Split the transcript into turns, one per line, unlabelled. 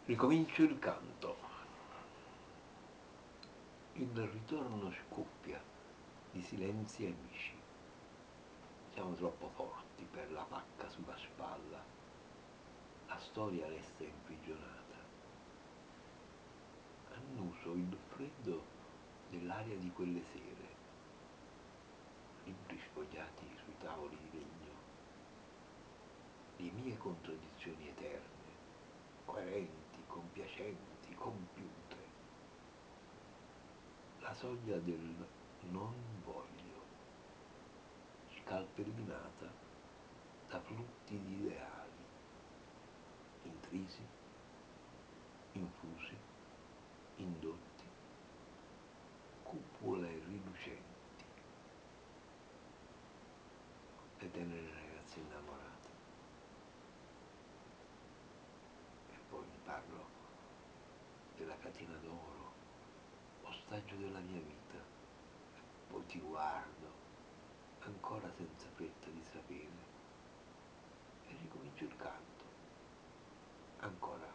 Ricomincio il canto. Il ritorno scoppia di silenzi amici. Siamo troppo forti per la pacca sulla spalla. La storia resta imprigionata. Annuso il freddo dell'aria di quelle sere. Libri sfogliati sui tavoli di legno. Le mie contraddizioni eterne, coerenti, compiacenti, compiute. La soglia del non voglio, scalpellinata da flutti di ideali, intrisi, infusi, indotti, cupole rilucenti, le tenere ragazze innamorate. E poi parlo della catena d'oro, ostaggio della mia vita, e poi ti guardo, ancora senza fretta di sapere, e ricomincio il canto, ancora